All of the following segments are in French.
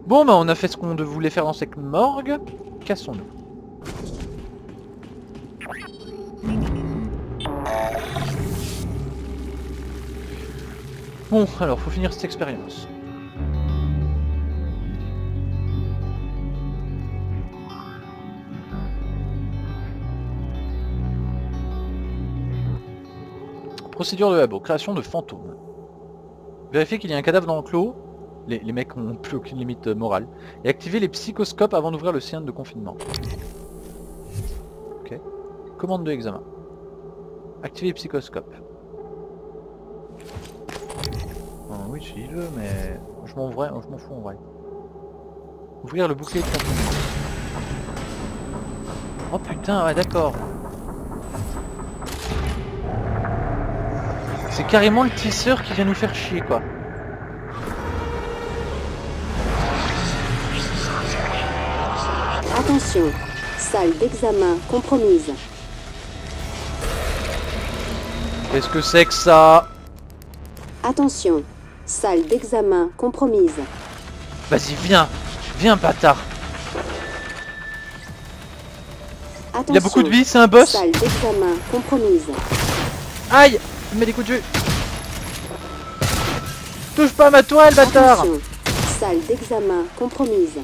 Bon bah on a fait ce qu'on voulait faire dans cette morgue. Cassons-nous. Bon alors faut finir cette expérience. Procédure de labo, création de fantômes. Vérifier qu'il y a un cadavre dans l'enclos. Les mecs n'ont plus aucune limite morale. Et activer les psychoscopes avant d'ouvrir le cyanide de confinement. Ok. Commande de examen. Activer les psychoscopes. Oui, si je veux, mais je m'en fous en vrai. Ouvrir le bouclier de confinement. Oh putain, ouais d'accord. C'est carrément le tisseur qui vient nous faire chier quoi. Attention, salle d'examen compromise. Qu'est-ce que c'est que ça? Attention, salle d'examen compromise. Vas-y, viens. Viens, bâtard. Attention, il y a beaucoup de vie, c'est un boss. Salle d'examen compromise. Aïe, il met des coups de jeu. Touche pas à ma toile, bâtard. Attention, salle d'examen compromise.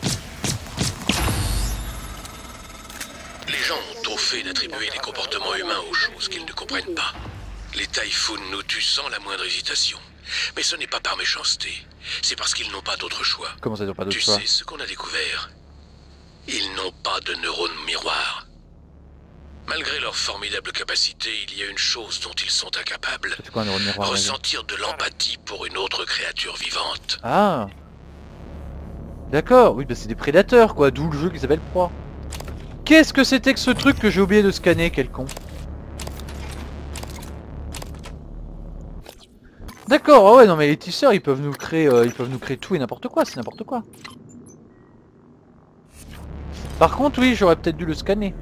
Les gens ont au fait d'attribuer des comportements humains aux choses qu'ils ne comprennent pas. Les Typhoons nous tuent sans la moindre hésitation. Mais ce n'est pas par méchanceté. C'est parce qu'ils n'ont pas d'autre choix. Comment ça, ils n'ont pas d'autre Tu choix? sais ce qu'on a découvert? Ils n'ont pas de neurones miroirs. Malgré leur formidable capacité, il y a une chose dont ils sont incapables. C'est quoi un neurone miroir? Ressentir de l'empathie pour une autre créature vivante. Ah. D'accord, oui, bah c'est des prédateurs quoi, d'où le jeu qui s'appelle Proie. Qu'est-ce que c'était que ce truc que j'ai oublié de scanner, quel con. D'accord, ah ouais, non mais les tisseurs ils peuvent nous créer tout et n'importe quoi, c'est n'importe quoi. Par contre oui, j'aurais peut-être dû le scanner.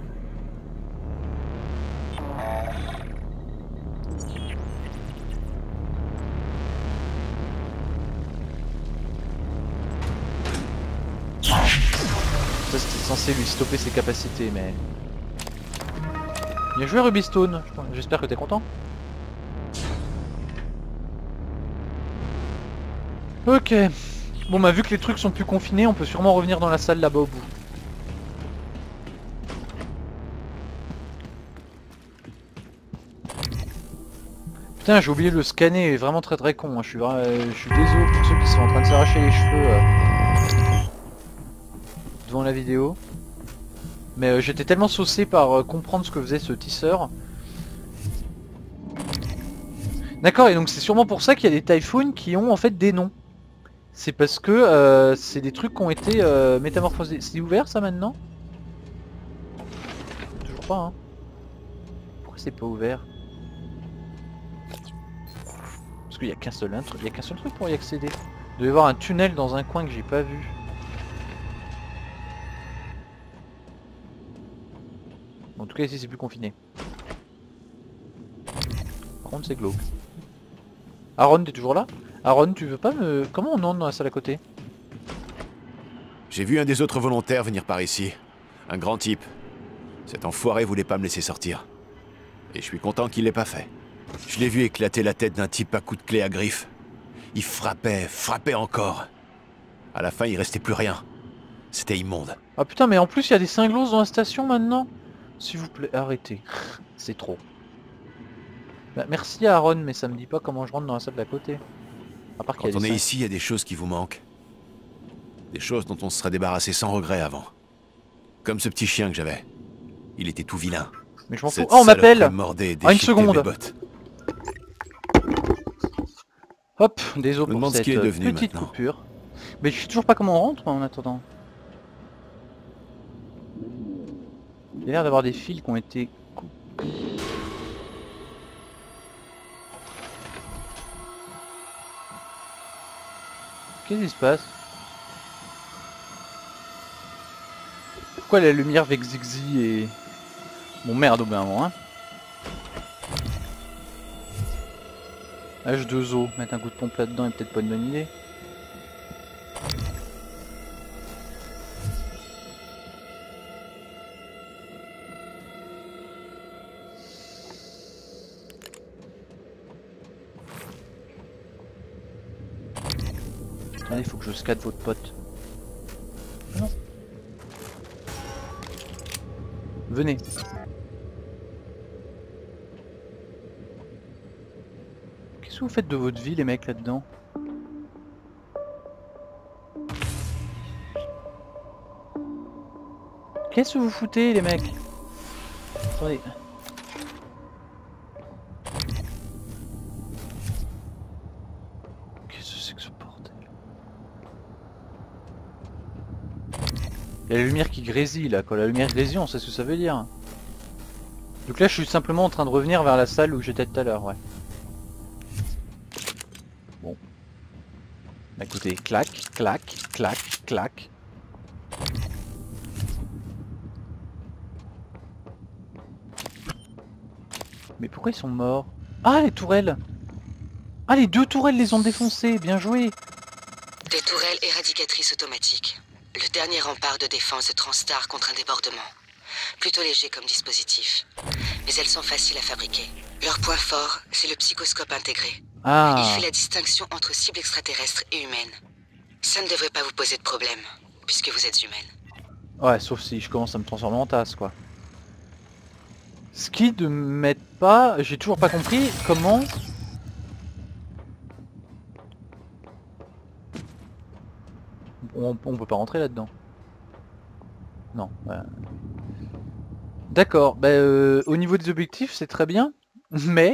Ça c'était censé lui stopper ses capacités mais... Bien joué Rubystone, j'espère que t'es content. Ok. Bon bah vu que les trucs sont plus confinés, on peut sûrement revenir dans la salle là-bas au bout. Putain, j'ai oublié de le scanner, vraiment très très con, hein. Je suis désolé pour ceux qui sont en train de s'arracher les cheveux devant la vidéo. Mais j'étais tellement saucé par comprendre ce que faisait ce tisseur. D'accord, et donc c'est sûrement pour ça qu'il y a des Typhoons qui ont en fait des noms. C'est parce que c'est des trucs qui ont été métamorphosés. C'est ouvert ça maintenant? Toujours pas hein. Pourquoi c'est pas ouvert? Parce qu'il y a qu'un seul truc pour y accéder. Il doit y avoir un tunnel dans un coin que j'ai pas vu. En tout cas ici c'est plus confiné. Par contre c'est glauque. Aaron, t'es toujours là? Aaron, tu veux pas me... Comment on entre dans la salle à côté? J'ai vu un des autres volontaires venir par ici. Un grand type. Cet enfoiré voulait pas me laisser sortir. Et je suis content qu'il l'ait pas fait. Je l'ai vu éclater la tête d'un type à coups de clé à griffes. Il frappait encore. À la fin, il restait plus rien. C'était immonde. Ah putain, mais en plus il y a des cinglos dans la station maintenant. S'il vous plaît, arrêtez. C'est trop. Bah, merci à Aaron, mais ça me dit pas comment je rentre dans la salle d'à côté. À part qu'il y a Quand on des est ici, il y a des choses qui vous manquent. Des choses dont on se serait débarrassé sans regret avant. Comme ce petit chien que j'avais. Il était tout vilain. Mais je m'en fous. Cette Oh, on m'appelle. saloperie mordait et Ah, une déchiquetait mes seconde. bottes. Hop, désolé Je me pour demande ce cette qu'il est devenu petite maintenant. coupure. Mais je sais toujours pas comment on rentre en attendant. Il y a l'air d'avoir des fils qui ont été coupés. Qu'est-ce qui se passe? Pourquoi la lumière avec Zigzy et... Bon merde au bout d'un moment hein. H2O, mettre un coup de pompe là-dedans est peut-être pas une bonne idée. Attendez, il faut que je scatte votre pote. Non. Venez. Qu'est-ce que vous faites de votre vie les mecs là-dedans? Qu'est-ce que vous foutez les mecs? Attendez. Qu'est-ce que c'est que ce bordel? Il y a la lumière qui grésille là, quand la lumière grésille on sait ce que ça veut dire. Donc là je suis simplement en train de revenir vers la salle où j'étais tout à l'heure, ouais. Bon. Bah, écoutez, clac, clac, clac, clac. Mais pourquoi ils sont morts? Ah les tourelles! Ah les deux tourelles les ont défoncées, bien joué! Des tourelles éradicatrices automatiques. Le dernier rempart de défense de Transstar contre un débordement. Plutôt léger comme dispositif. Mais elles sont faciles à fabriquer. Leur point fort, c'est le psychoscope intégré. Ah! Il fait la distinction entre cibles extraterrestres et humaines. Ça ne devrait pas vous poser de problème, puisque vous êtes humaine. Ouais, sauf si je commence à me transformer en tasse quoi. Ce qui ne m'aide pas, j'ai toujours pas compris comment... On peut pas rentrer là-dedans. Non. D'accord, bah, au niveau des objectifs c'est très bien, mais...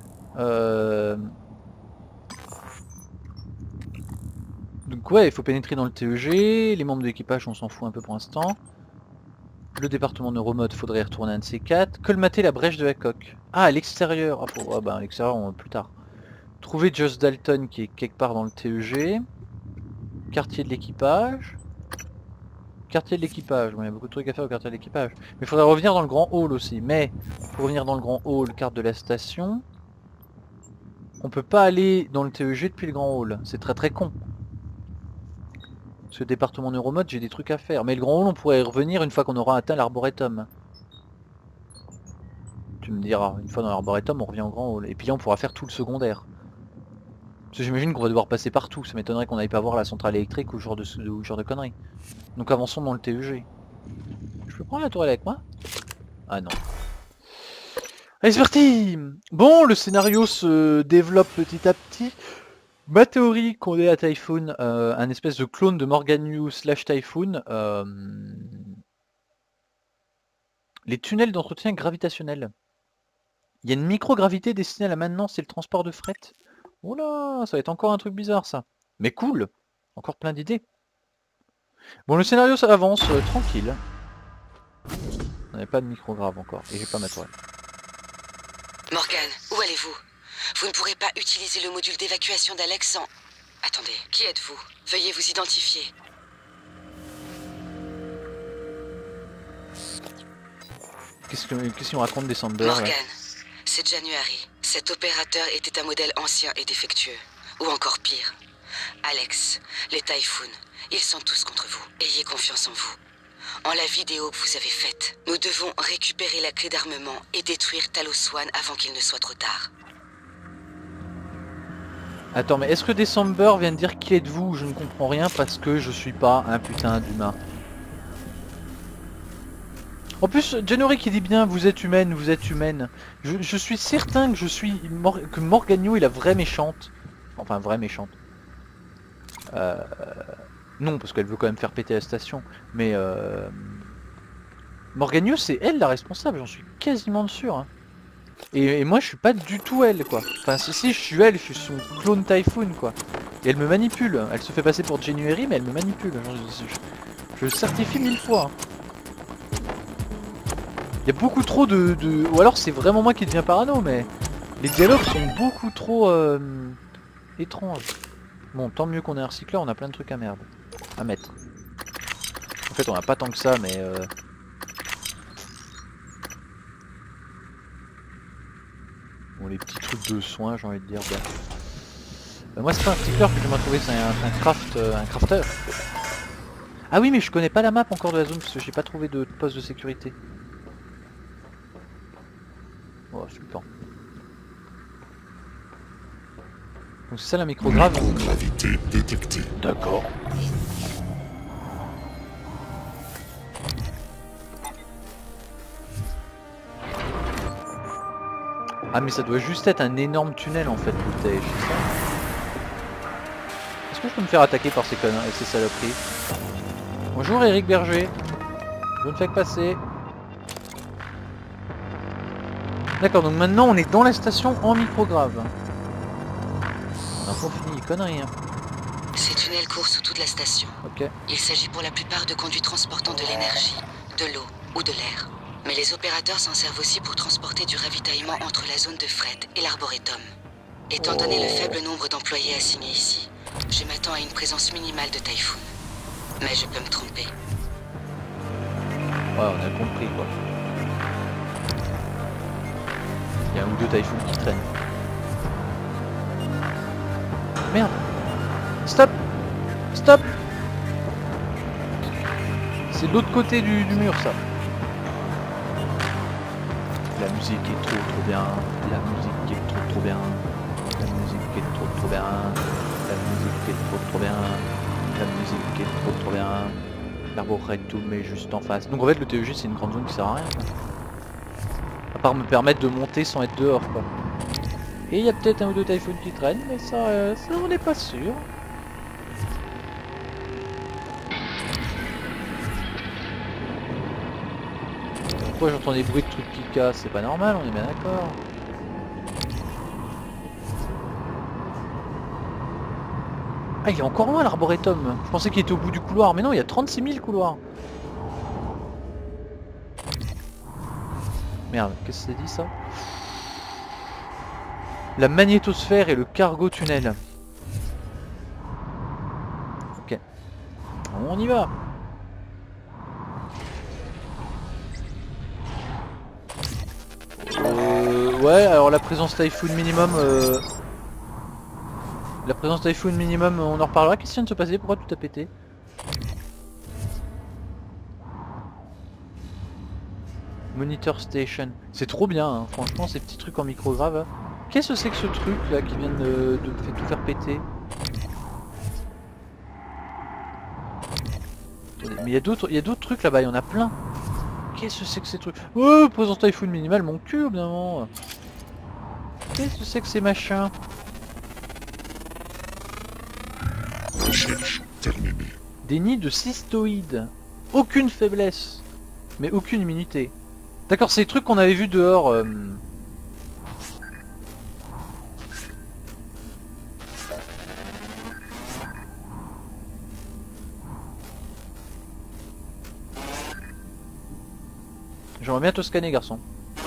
Donc ouais, il faut pénétrer dans le TEG, les membres de l'équipage on s'en fout un peu pour l'instant. Le département neuromode, faudrait y retourner un de ces quatre. Colmater la brèche de la coque. Ah, à l'extérieur. Ah, bah à l'extérieur, plus tard. Trouver Josh Dalton qui est quelque part dans le TEG. Quartier de l'équipage. Quartier de l'équipage. Bon, il y a beaucoup de trucs à faire au quartier de l'équipage. Mais il faudrait revenir dans le grand hall aussi. Mais, pour revenir dans le grand hall, carte de la station. On peut pas aller dans le TEG depuis le grand hall. C'est très très con. Parce que département neuromode, j'ai des trucs à faire. Mais le grand hall, on pourrait y revenir une fois qu'on aura atteint l'arboretum. Tu me diras, une fois dans l'arboretum, on revient au grand hall. Et puis là, on pourra faire tout le secondaire. Parce que j'imagine qu'on va devoir passer partout. Ça m'étonnerait qu'on n'aille pas voir la centrale électrique ou ce genre de conneries. Donc avançons dans le TEG. Je peux prendre la tourelle avec moi? Ah non. Allez, c'est parti! Bon, le scénario se développe petit à petit. Ma théorie qu'on est à Typhoon, un espèce de clone de Morgan / Typhoon, les tunnels d'entretien gravitationnel. Il y a une microgravité destinée à la maintenance et le transport de fret. Oula, ça va être encore un truc bizarre ça. Mais cool, encore plein d'idées. Bon, le scénario ça avance tranquille. On n'avait pas de micrograve encore, et j'ai pas ma tourelle. Morgan, où allez-vous? Vous ne pourrez pas utiliser le module d'évacuation d'Alex sans... Attendez, qui êtes-vous? Veuillez vous identifier. Qu'est-ce qu'on raconte des Sanders? Morgan, Ouais. c'est January. Cet opérateur était un modèle ancien et défectueux. Ou encore pire. Alex, les Typhoon, ils sont tous contre vous. Ayez confiance en vous. En la vidéo que vous avez faite, nous devons récupérer la clé d'armement et détruire Talos One avant qu'il ne soit trop tard. Attends, mais est-ce que December vient de dire qui êtes-vous? Je ne comprends rien parce que je suis pas un putain d'humain. En plus, January qui dit bien vous êtes humaine, vous êtes humaine. Je suis certain que que Morgagno est la vraie méchante. Enfin, vraie méchante. Non, parce qu'elle veut quand même faire péter la station. Mais Morgagno, c'est elle la responsable, j'en suis quasiment sûr. Hein. Et moi, je suis pas du tout elle, quoi. Enfin, si je suis elle, je suis son clone Typhoon, quoi. Et elle me manipule. Elle se fait passer pour January, mais elle me manipule. Je le certifie 1000 fois. Hein. Il y a beaucoup trop de... Ou alors c'est vraiment moi qui deviens parano, mais... Les dialogues sont beaucoup trop... étranges. Bon, tant mieux qu'on ait un recycleur, on a plein de trucs à merde. À mettre. En fait, on a pas tant que ça, mais... Bon, les petits trucs de soins, j'ai envie de dire. Moi, c'est pas un recycleur que je vais trouver, c'est un crafter. Ah oui, mais je connais pas la map encore de la zone, parce que j'ai pas trouvé de poste de sécurité. Oh, super. Donc c'est ça la micrograve. Gravité détectée. D'accord. Ah mais ça doit juste être un énorme tunnel en fait, le c'est ça. Est-ce que je peux me faire attaquer par ces connards et ces saloperies? Bonjour Eric Berger. Je ne fais que passer. D'accord, donc maintenant on est dans la station en micrograve. On a pas fini les conneries hein. Ces tunnels courent sous toute la station. Ok. Il s'agit pour la plupart de conduits transportant de l'énergie, de l'eau ou de l'air. Mais les opérateurs s'en servent aussi pour transporter du ravitaillement entre la zone de fret et l'arboretum. Étant donné le faible nombre d'employés assignés ici, je m'attends à une présence minimale de Typhoon. Mais je peux me tromper. Ouais, on a compris quoi. Il y a un ou deux Typhoon qui traînent. Merde. Stop. Stop. C'est de l'autre côté du mur ça. La musique est trop bien. La musique est trop bien. La musique est trop bien. La musique est trop bien. La musique est trop bien. L'arboretum est juste en face. Donc en fait le TEG c'est une grande zone qui sert à rien. Quoi. À part me permettre de monter sans être dehors quoi. Et il y a peut-être un ou deux Typhoon qui traînent, mais ça on n'est pas sûr. Pourquoi j'entends des bruits de trucs qui cassent? C'est pas normal, on est bien d'accord. Ah il est encore loin l'arboretum. Je pensais qu'il était au bout du couloir, mais non il y a 36 000 couloirs. Merde, qu'est-ce que c'est dit ça? La magnétosphère et le cargo tunnel. Ok. On y va. Ouais, alors la présence Typhoon minimum... La présence Typhoon minimum, on en reparlera. Qu'est-ce qui vient de se passer? Pourquoi tout a pété? Monitor Station. C'est trop bien, hein. Franchement, ces petits trucs en micrograve. Hein. Qu'est-ce que c'est que ce truc là qui vient de tout faire péter? Attendez, mais il y a d'autres trucs là-bas, il y en a plein. Qu'est-ce que c'est que ces trucs? Oh, présence Typhoon minimal, mon cul, évidemment. Qu'est-ce que c'est que ces machins? Recherche terminée. Des nids de cystoïdes. Aucune faiblesse. Mais aucune immunité. D'accord, c'est les trucs qu'on avait vus dehors. J'aimerais bien te scanner, garçon.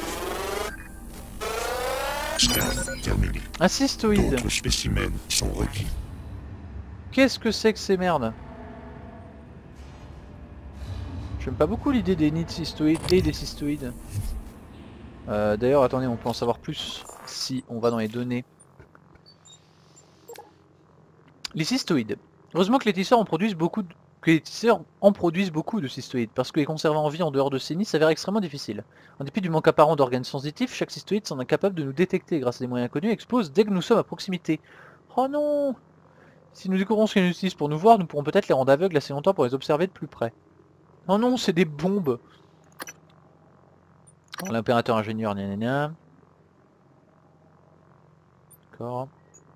Scan terminé. Un cystoïde. D'autres spécimens sont requis. Qu'est-ce que c'est que ces merdes? J'aime pas beaucoup l'idée des nids de cystoïdes et des cystoïdes. D'ailleurs, attendez, on peut en savoir plus si on va dans les données. Les cystoïdes. Heureusement que les tisseurs en produisent beaucoup de cystoïdes, parce que les conserver en vie en dehors de ces nids s'avère extrêmement difficile. En dépit du manque apparent d'organes sensitifs, chaque cystoïde semble incapable de nous détecter grâce à des moyens inconnus et explose dès que nous sommes à proximité. Oh non! Si nous découvrons ce qu'ils utilisent pour nous voir, nous pourrons peut-être les rendre aveugles assez longtemps pour les observer de plus près. Oh non, c'est des bombes! L'impérateur ingénieur, gna. D'accord.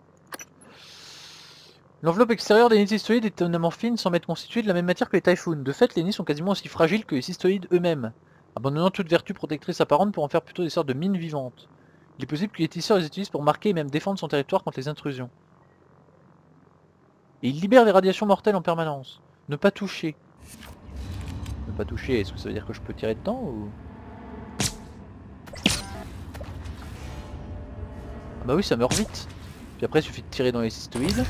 L'enveloppe extérieure des nids cystoïdes est étonnamment fine, semble être constituée de la même matière que les Typhoons. De fait, les nids sont quasiment aussi fragiles que les cystoïdes eux-mêmes. Abandonnant toute vertu protectrice apparente pour en faire plutôt des sortes de mines vivantes. Il est possible que les tisseurs les utilisent pour marquer et même défendre son territoire contre les intrusions. Et ils libèrent des radiations mortelles en permanence. Ne pas toucher. Ne pas toucher, est-ce que ça veut dire que je peux tirer dedans ou... Ah bah oui, ça meurt vite. Puis après, il suffit de tirer dans les cystoïdes.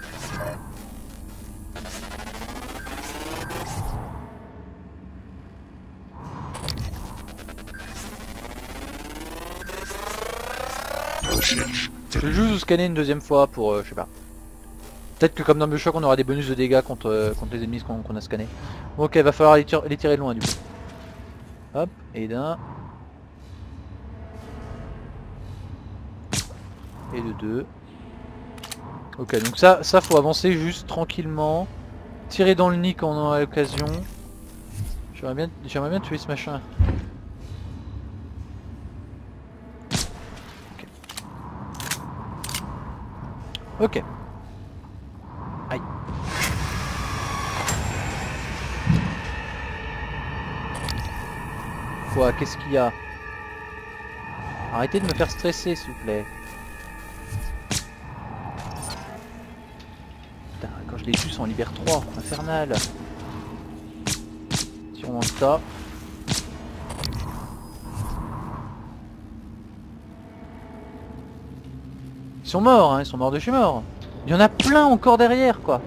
Je vais juste vous scanner une deuxième fois pour, je sais pas. Peut-être que comme dans Bioshock on aura des bonus de dégâts contre les ennemis qu'on a scannés. Bon, ok, va falloir les tirer de loin du coup. Hop, et d'un. Et de deux. Ok, donc ça faut avancer juste tranquillement. Tirer dans le nid quand on a l'occasion. J'aimerais bien tuer ce machin. Ok. Aïe. Quoi? Qu'est-ce qu'il y a? Arrêtez de me faire stresser, s'il vous plaît. Putain, quand je les tue, ça en libère 3. Infernal. Si on lance ça. Ils sont morts, hein, ils sont morts de chez mort. Il y en a plein encore derrière, quoi.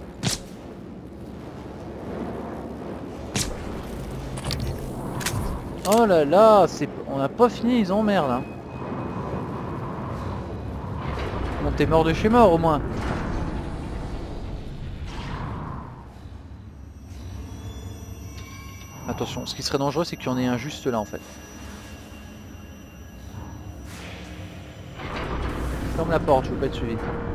Oh là là, on n'a pas fini, ils emmerdent. Hein. Bon, t'es mort de chez mort au moins. Attention, ce qui serait dangereux, c'est qu'il y en ait un juste là en fait. Ferme la porte, je veux pas être suivi.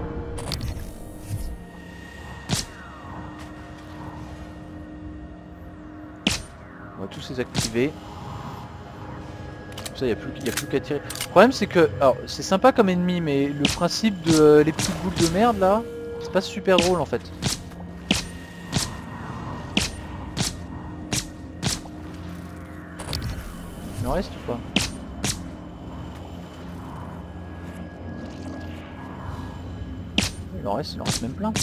On va tous les activer. Comme ça, il n'y a plus qu'à tirer. Le problème, c'est que... Alors, c'est sympa comme ennemi, mais le principe de les petites boules de merde, là, c'est pas super drôle, en fait. Il en reste ou pas? Il en reste même plein.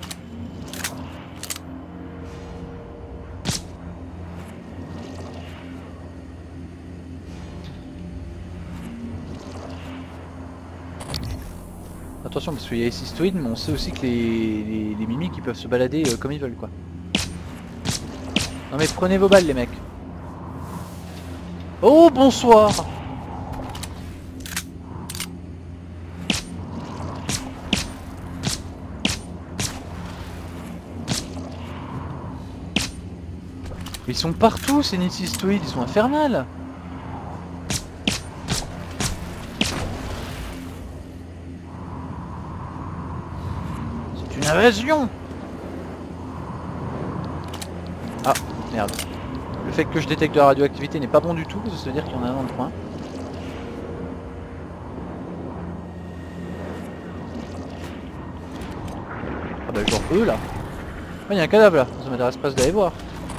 Attention parce qu'il y a les cystoïdes, mais on sait aussi que les mimiques ils peuvent se balader comme ils veulent quoi. Non mais prenez vos balles les mecs. Oh bonsoir. Ils sont partout ces cystoïdes, ils sont infernales. Une invasion. Ah merde. Le fait que je détecte de la radioactivité n'est pas bon du tout, parce que ça veut dire qu'il y en a un dans le coin. Ah bah genre eux là. Ah il y a un cadavre là, ça m'intéresse pas d'aller voir.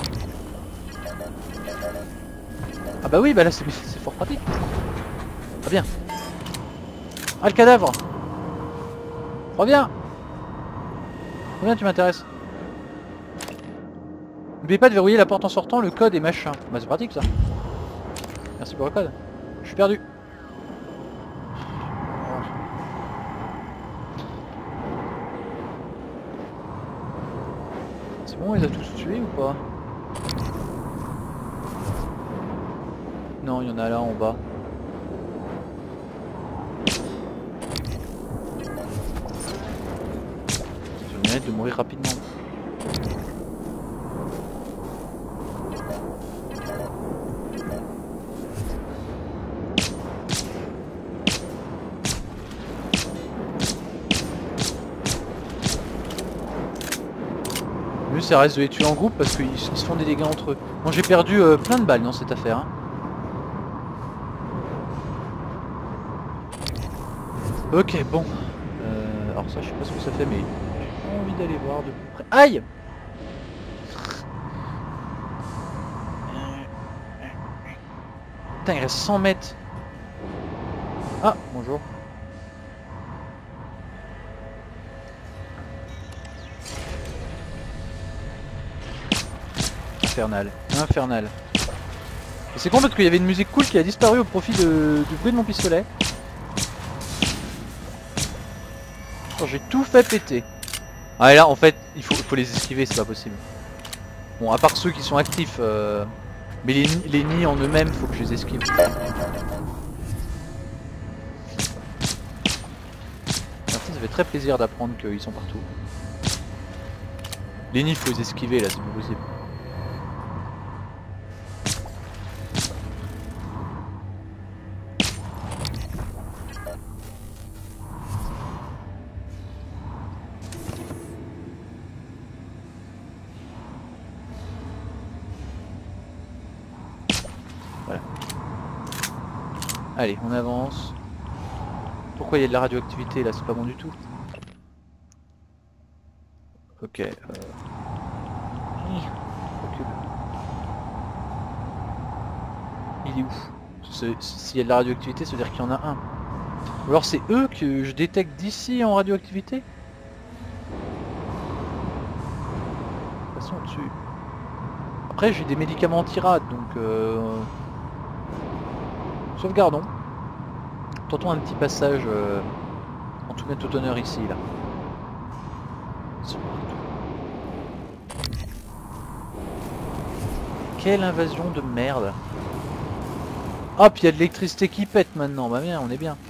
Ah bah oui bah là c'est fort pratique. Ah bien. Ah le cadavre. Reviens. Combien tu m'intéresses? N'oubliez pas de verrouiller la porte en sortant, le code et machin. Bah c'est pratique ça. Merci pour le code. Je suis perdu. C'est bon, on les a tous tués ou pas? Non, il y en a là en bas. Je mérite de mourir rapidement. Le mieux ça reste de les tuer en groupe parce qu'ils se font des dégâts entre eux. Bon j'ai perdu plein de balles dans cette affaire. Hein. Ok bon. Alors ça je sais pas ce que ça fait mais j'ai envie d'aller voir de plus près. Aïe! Putain il reste 100 mètres. Ah bonjour. Infernal, infernal. Et c'est con parce qu'il y avait une musique cool qui a disparu au profit du bruit de mon pistolet. J'ai tout fait péter. Ah et là en fait il faut les esquiver, c'est pas possible. Bon à part ceux qui sont actifs mais les nids en eux-mêmes faut que je les esquive. Merci, ça fait très plaisir d'apprendre qu'ils sont partout. Les nids faut les esquiver là, c'est pas possible. Allez, on avance. Pourquoi il y a de la radioactivité là? C'est pas bon du tout. Ok. Recule. Il est où? S'il y a de la radioactivité, ça veut dire qu'il y en a un. Ou alors c'est eux que je détecte d'ici en radioactivité? Passons dessus. Après j'ai des médicaments anti-rad donc sauvegardons. Tentons un petit passage en tout net tout honneur ici là. Quelle invasion de merde. Ah puis il y a de l'électricité qui pète maintenant, bah bien on est bien.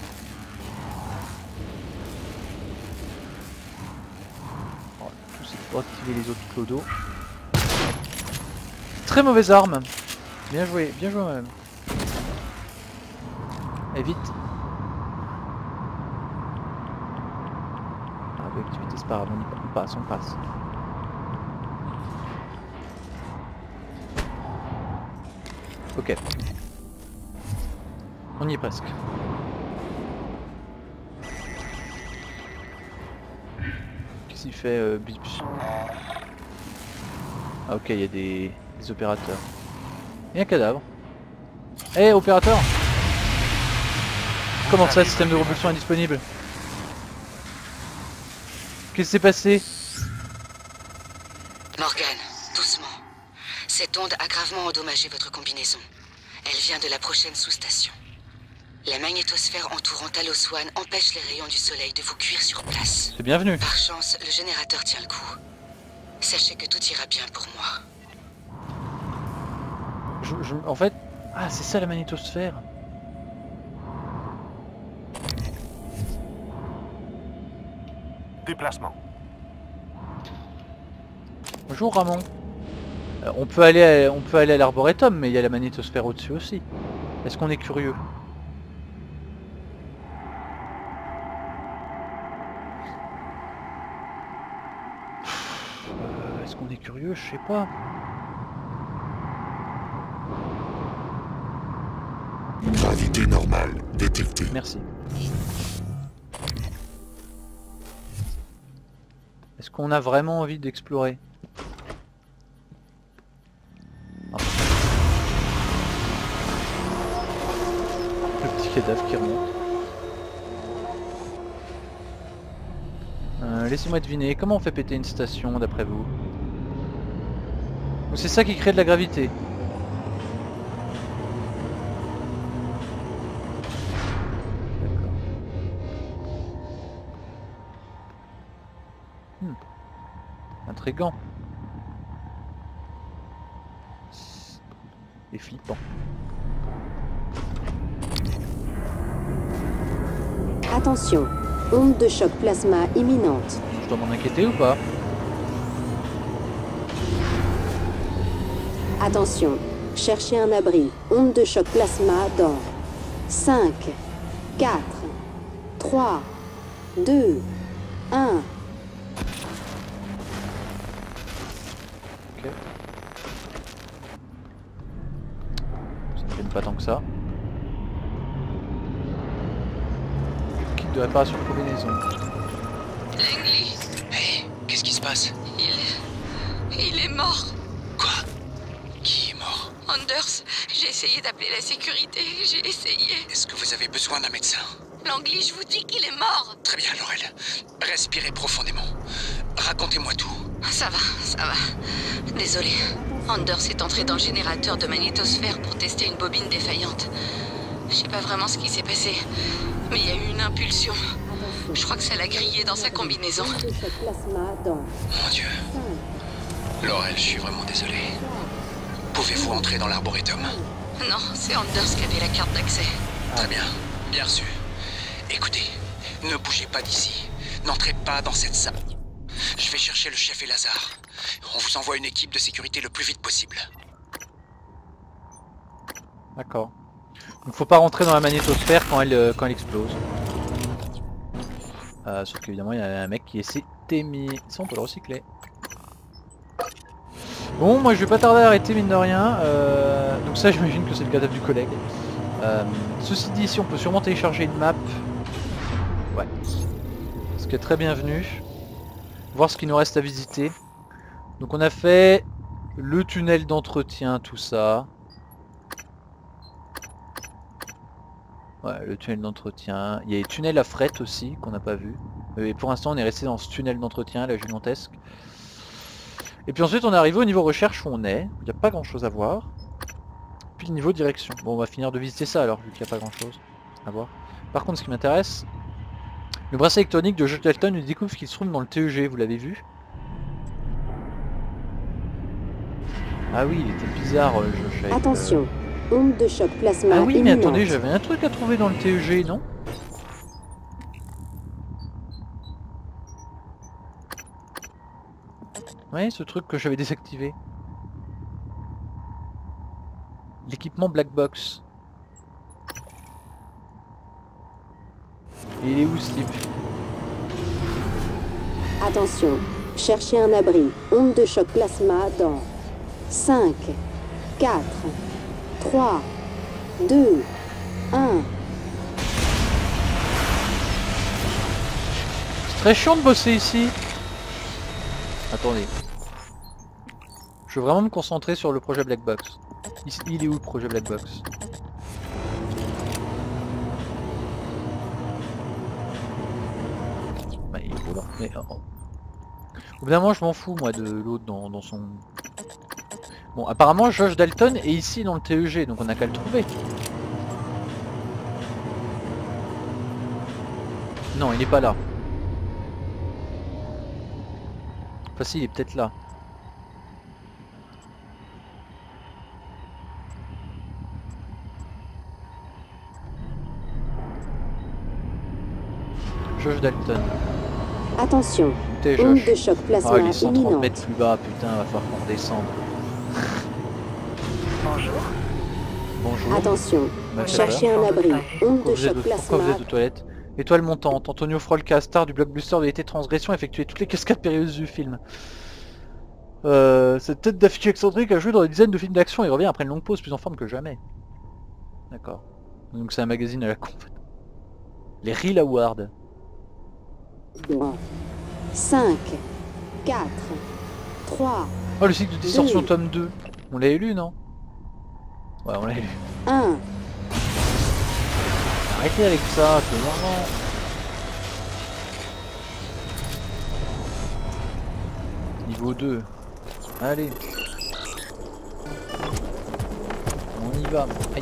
Oh, tout c'est pour activer les autres clodos. Très mauvaise arme. Bien joué moi-même. Et vite. Ah l'activité c'est pas grave, on passe. Ok. On y est presque. Qu'est-ce qu'il fait Bips? Ah ok, il y a des opérateurs. Il y a un cadavre. Eh opérateur! Comment ça, le système de propulsion est disponible? Qu'est-ce qui s'est passé? Morgan, doucement. Cette onde a gravement endommagé votre combinaison. Elle vient de la prochaine sous-station. La magnétosphère entourant Talos One empêche les rayons du soleil de vous cuire sur place. C'est bienvenu. Par chance, le générateur tient le coup. Sachez que tout ira bien pour moi. En fait... Ah, c'est ça la magnétosphère. Déplacement. Bonjour Ramon. On peut aller à l'arboretum, mais il y a la magnétosphère au-dessus aussi. Est-ce qu'on est curieux? Est-ce qu'on est curieux? Je sais pas. Gravité normale détectée. Merci. Est-ce qu'on a vraiment envie d'explorer? Ah. Le petit cadavre qui remonte. Laissez-moi deviner, comment on fait péter une station d'après vous? Donc c'est ça qui crée de la gravité. Intriguant. Et flippant. Attention, onde de choc plasma imminente. Je dois m'en inquiéter ou pas? Attention, cherchez un abri. Onde de choc plasma dans 5, 4, 3, 2, 1. Ok. Ça me gêne pas tant que ça. Kit de réparation de combinaison. Langley, Hé, qu'est-ce qui se passe? il est mort. Quoi? Qui est mort? Anders, j'ai essayé d'appeler la sécurité, j'ai essayé. Est-ce que vous avez besoin d'un médecin? Langley, je vous dis qu'il est mort. Très bien, Laurel. Respirez profondément. Racontez-moi tout. Ça va. Désolé. Anders est entré dans le générateur de magnétosphère pour tester une bobine défaillante. Je sais pas vraiment ce qui s'est passé, mais il y a eu une impulsion. Je crois que ça l'a grillé dans sa combinaison. Onde de choc plasma dans Mon Dieu. 5, Laurel, je suis vraiment désolé. Pouvez-vous entrer dans l'arboretum? Non, c'est Anders qui avait la carte d'accès. Très bien. Bien reçu. Écoutez, ne bougez pas d'ici. N'entrez pas dans cette salle. Je vais chercher le chef et Lazare. On vous envoie une équipe de sécurité le plus vite possible. D'accord. Donc faut pas rentrer dans la magnétosphère quand elle explose. Sauf qu'évidemment il y a un mec qui essaie d'émis. Ça on peut le recycler. Bon moi je vais pas tarder à arrêter mine de rien. Donc ça j'imagine que c'est le cadavre du collègue. Ceci dit, ici on peut sûrement télécharger une map. Ouais. Ce qui est très bienvenu. Voir ce qu'il nous reste à visiter. Donc on a fait le tunnel d'entretien, tout ça. Ouais, le tunnel d'entretien. Il y a les tunnels à fret aussi, qu'on n'a pas vu. Et pour l'instant on est resté dans ce tunnel d'entretien, là, gigantesque. Et puis ensuite on est arrivé au niveau recherche où on est. Il n'y a pas grand chose à voir. Puis le niveau direction. Bon, on va finir de visiter ça alors, vu qu'il n'y a pas grand chose à voir. Par contre, ce qui m'intéresse, le bracelet électronique de Josh Dalton nous découvre qu'il se trouve dans le TEG, vous l'avez vu? Ah oui, il était bizarre, Josh. Avec, Attention, onde de choc plasma ah oui, mais imminente. attendez, j'avais un truc à trouver dans le TEG, non? Ouais, ce truc que j'avais désactivé. L'équipement Black Box. Et il est où ce type? Attention, cherchez un abri. Onde de choc plasma dans 5, 4, 3, 2, 1. C'est très chiant de bosser ici. Attendez. Je veux vraiment me concentrer sur le projet Black Box. Il est où le projet Black Box? Bah, il est là. Mais, oh. Au bout d'un moment, je m'en fous moi de l'autre dans son... Bon, apparemment Josh Dalton est ici dans le TEG, donc on n'a qu'à le trouver. Non, il n'est pas là. Enfin si, il est peut-être là. Josh Dalton. Attention, T'es onde Josh. de choc Ah, plasma il est 130 imminente. mètres plus bas, putain, va falloir qu'on redescende. Bonjour. Bonjour. Attention, Bah, ça cherchez va. un abri. Onde Pourquoi de vous êtes choc pourquoi vous plasma. êtes aux toilettes? Étoile montante, Antonio Frolka, star du blockbuster de l'été transgression, a effectué toutes les cascades périlleuses du film. Cette tête d'affiche excentrique a joué dans des dizaines de films d'action et revient après une longue pause plus en forme que jamais. D'accord. Donc c'est un magazine à la con. Les Real Awards. 5, 4, 3, Oh, le cycle de distorsion tome 2. On l'a lu, non? Ouais, on l'a lu. 1. Arrêtez avec ça, c'est marrant. Niveau 2. Allez. On y va. Aïe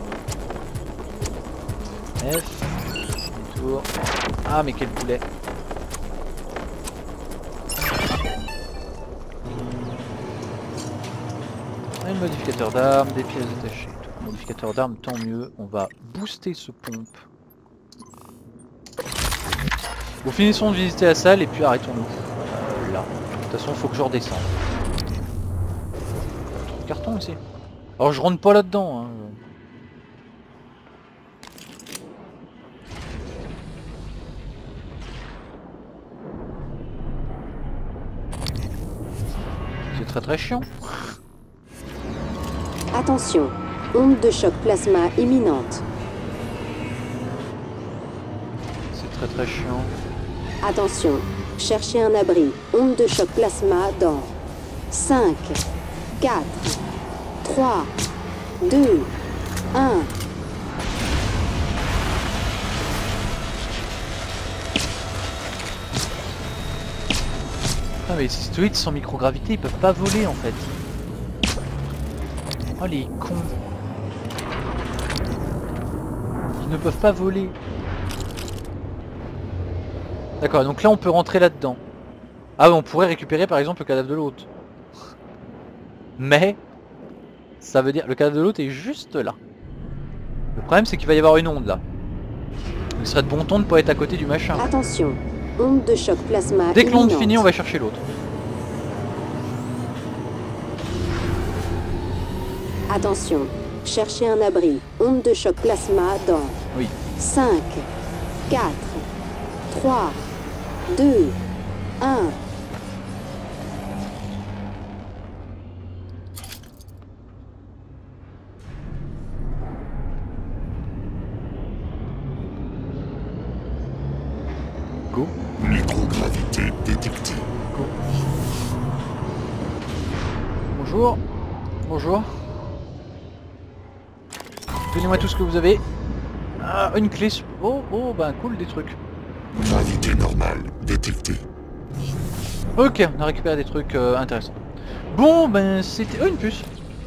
aïe. F. Tour. Ah mais quel boulet. Un modificateur d'armes, des pièces détachées. Modificateur d'armes, tant mieux. On va booster ce pompe. Bon, finissons de visiter la salle et puis arrêtons-nous. Là. De toute façon, il faut que je redescende. Trop de carton ici. Alors je rentre pas là-dedans. Hein. C'est très très chiant. Attention, onde de choc plasma imminente. C'est très très chiant. Attention, cherchez un abri. Onde de choc plasma dans 5, 4, 3, 2, 1. Ah mais ces stéroïdes sans microgravité, ils peuvent pas voler en fait. Oh les cons. Ils ne peuvent pas voler. D'accord, donc là on peut rentrer là-dedans. Ah on pourrait récupérer par exemple le cadavre de l'autre. Mais ça veut dire le cadavre de l'autre est juste là. Le problème c'est qu'il va y avoir une onde là. Il serait de bon ton de pas être à côté du machin. Attention, onde de choc plasma Dès que l'onde imminente. finit, on va chercher l'autre. Attention, cherchez un abri. Onde de choc plasma dans Oui. 5, 4, 3, 2, 1. Bonjour. Bonjour. Donnez-moi tout ce que vous avez. Ah, une clé. Oh, oh, ben cool, des trucs. Gravité normale détectée. Ok, on a récupéré des trucs intéressants. Bon, ben c'était... Oh, une puce.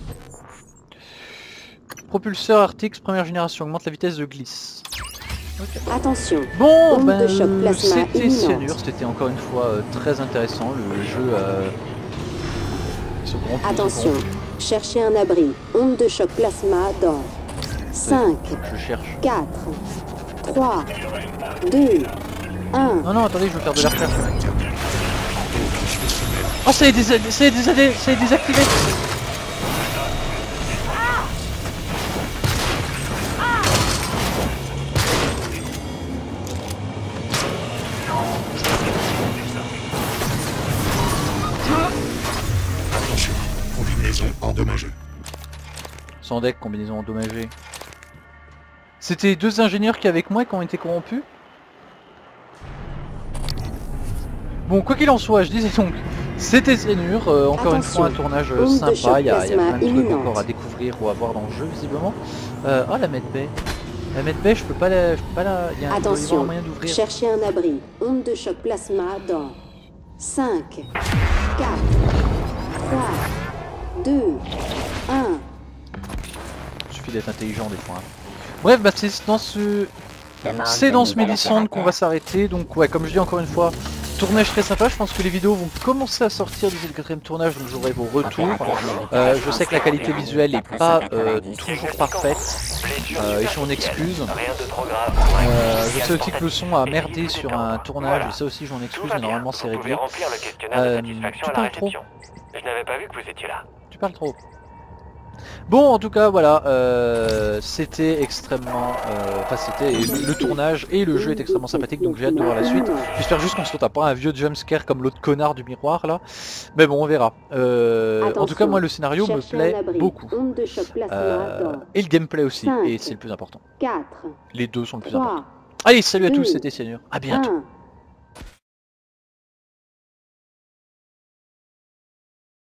Propulseur Artix première génération, augmente la vitesse de glisse. Okay. Attention. Bon, Onde ben de choc plasma c'était imminente. Cyanure, c'était encore une fois très intéressant. Le jeu... ils sont corrompus, Attention. Cherchez un abri. Onde de choc plasma dans 5, Je cherche. 4, 3, 2, 1. Non, non, attendez, je veux faire de la recherche. Oh, ça est désactivé. Attention, combinaison endommagée. Sans deck, combinaison endommagée. C'était deux ingénieurs qui avec moi qui ont été corrompus. Bon, quoi qu'il en soit, je disais donc, c'était Cyanure, encore une fois un tournage Onde de sympa, choc il y a plein plasma de trucs imminente. encore à découvrir ou à voir dans le jeu visiblement. Oh la medbay. La medbay, je peux pas la... Il y a un Attention. moyen d'ouvrir. Cherchez un abri. Onde de choc plasma dans 5, 4, 3, 2, 1. Il suffit d'être intelligent des fois. Hein. Bref, bah c'est dans ce... C'est dans ce Mélisande qu'on va s'arrêter, donc ouais, comme je dis encore une fois, tournage très sympa, je pense que les vidéos vont commencer à sortir d'ici le 4ème tournage, donc j'aurai vos retours. Je sais que la qualité visuelle n'est pas toujours parfaite, et je m'en excuse. Je sais aussi que le son a merdé sur un tournage, et ça aussi je m'en excuse, mais normalement c'est réglé. Tu parles trop. Je n'avais pas vu que vous étiez là. Tu parles trop. Bon, en tout cas, voilà, c'était extrêmement... Enfin, c'était... Le tournage et le jeu est extrêmement sympathique, donc j'ai hâte de voir la suite. J'espère juste qu'on se retape pas un vieux jumpscare comme l'autre connard du miroir, là. Mais bon, on verra. En tout cas, moi, le scénario me plaît beaucoup. Et le gameplay aussi, et c'est le plus important. 4, Les deux sont le plus 3, importants. Allez, salut à tous, 2, c'était Cyanure. À bientôt. 1.